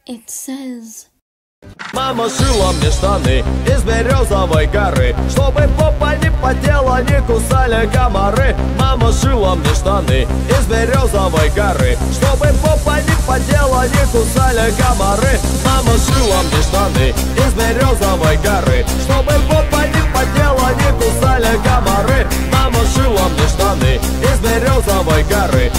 It says... Мама шила мне штаны из березовой коры, чтобы попа не потела, не кусали комары. Мама шила мне штаны из березовой коры, чтобы попа не потела, не кусали комары. Мама шила мне штаны из березовой коры, чтобы попа не потела, не кусали комары. Мама шила мне штаны из березовой коры,